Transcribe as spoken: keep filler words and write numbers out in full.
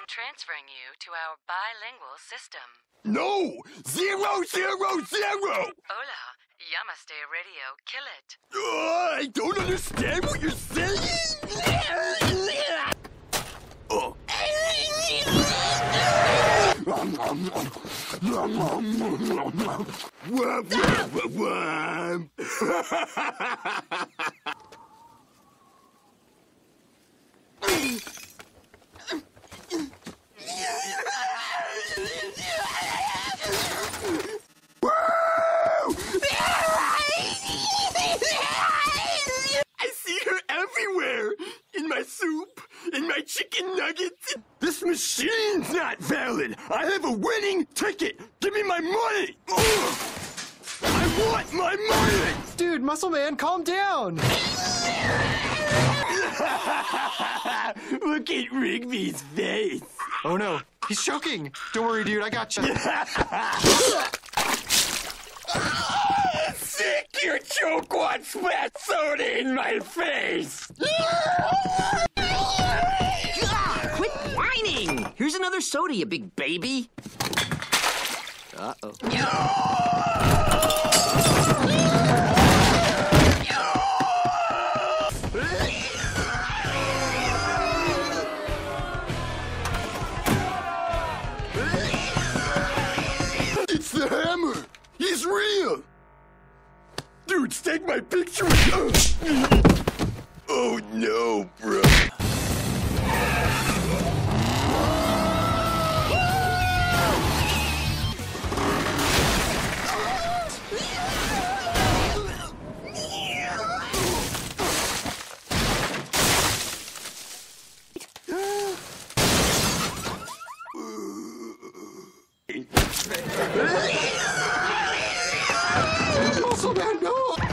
transferring you to our bilingual system. No! Zero, zero, zero! Hola, Yamaste Radio, kill it. Uh, I don't understand what you're saying! Oh. I see her everywhere! In my soup, in my chicken nuggets. This machine's not valid! I have a winning ticket! Give me my money! Ugh. I want my money! Dude, Muscle Man, calm down! Look at Rigby's face! Oh no, he's choking! Don't worry, dude, I got you. Sick! Your choke wad spat soda in my face! Quit whining! Here's another soda, you big baby. Uh-oh. It's the hammer! He's real! Dudes, take my picture! Oh no, bro. Muscle Man, no!